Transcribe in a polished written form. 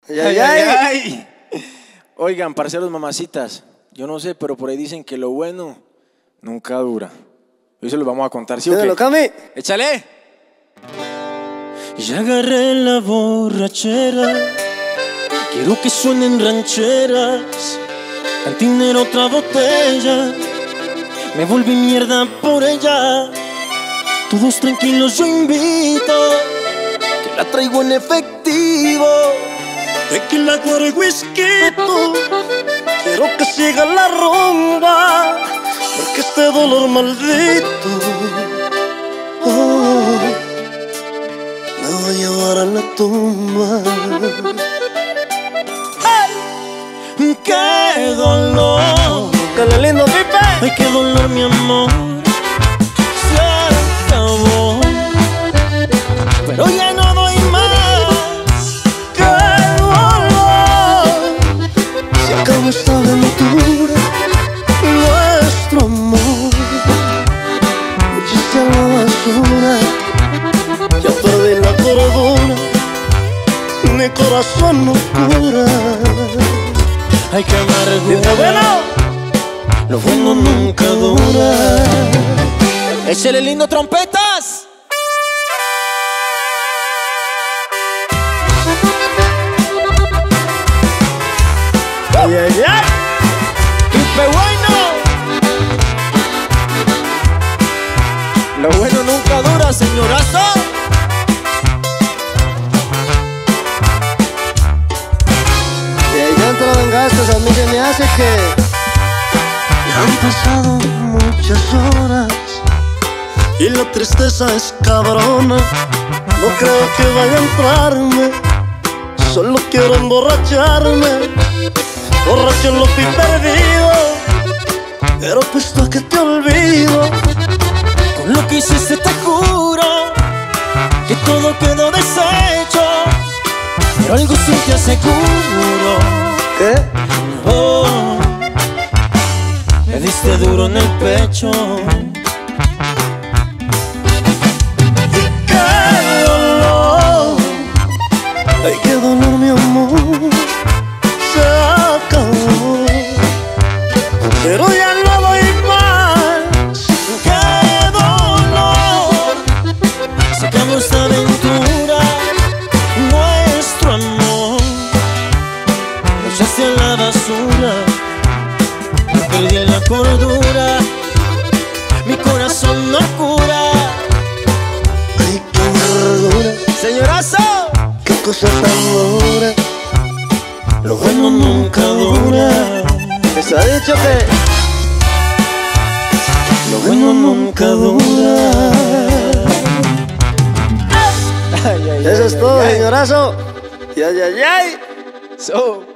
Ay, ay, ay. Oigan, parceros mamacitas, yo no sé, pero por ahí dicen que lo bueno nunca dura. Hoy se los vamos a contar, ¿sí o qué? Cami. ¡Échale! Ya agarré la borrachera, quiero que suenen rancheras, cantinero otra botella, me volví mierda por ella. Todos tranquilos, yo invito, que la traigo en efectivo. Tequila, guaro y whisky, quiero que siga la rumba, porque este dolor maldito me va a llevar a la tumba. ¡Ay! ¡Qué dolor! ¡Qué lindo, Pipe! ¡Ay, qué dolor, mi amor! Se acabó, pero ya no doy más. Acabo esta aventura, nuestro amor me echaste a la basura. Ya perdí la cordura, mi corazón no cura. Ay, qué amargura, lo bueno nunca dura. Échale lindo, trompetas. Ay, ay, ay. ¡Pipe bueno! Lo bueno nunca dura, señorazo. Y ahí ya te lo vengaste, a mí se me hace que Han pasado muchas horas y la tristeza es cabrona. no creo que vaya a entrarme, Solo quiero emborracharme, borracho en lo que he perdido, pero puesto a que te olvido. Con lo que hiciste te juro que todo quedó deshecho, pero algo sí te aseguro. ¿qué? Oh, me diste duro en el pecho. Ay, qué dolor, mi amor, se acabó, Pero ya no doy más. ¡Qué dolor! Se acabó esta aventura, nuestro amor lo echaste a la basura. Me perdí en la cordura, mi corazón no cura. ay, qué amargura, Señorazo, qué cosa tan dura. lo bueno nunca dura. Les ha dicho que Lo bueno nunca dura. eso es todo, señorazo. Y ay, ay, ay. So